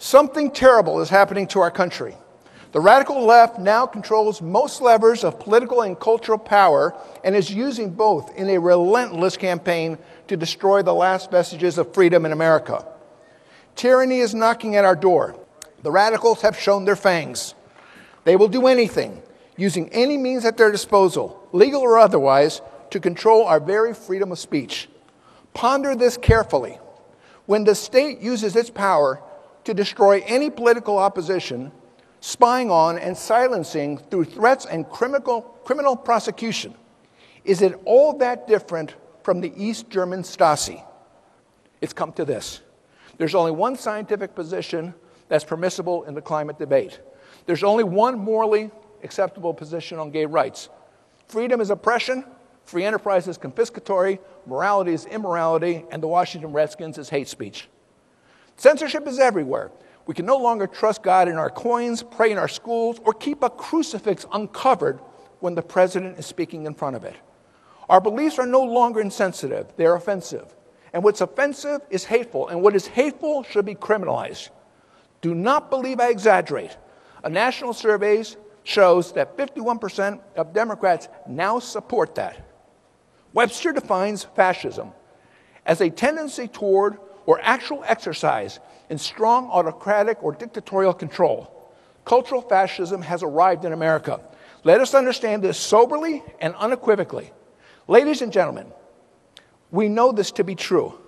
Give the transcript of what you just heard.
Something terrible is happening to our country. The radical left now controls most levers of political and cultural power and is using both in a relentless campaign to destroy the last vestiges of freedom in America. Tyranny is knocking at our door. The radicals have shown their fangs. They will do anything, using any means at their disposal, legal or otherwise, to control our very freedom of speech. Ponder this carefully. When the state uses its power to destroy any political opposition, spying on and silencing through threats and criminal prosecution, is it all that different from the East German Stasi? It's come to this. There's only one scientific position that's permissible in the climate debate. There's only one morally acceptable position on gay rights. Freedom is oppression, free enterprise is confiscatory, morality is immorality, and the Washington Redskins is hate speech. Censorship is everywhere. We can no longer trust God in our coins, pray in our schools, or keep a crucifix uncovered when the president is speaking in front of it. Our beliefs are no longer insensitive, they're offensive. And what's offensive is hateful, and what is hateful should be criminalized. Do not believe I exaggerate. A national survey shows that 51% of Democrats now support that. Webster defines fascism as a tendency toward or actual exercise in strong autocratic or dictatorial control. Cultural fascism has arrived in America. Let us understand this soberly and unequivocally. Ladies and gentlemen, we know this to be true.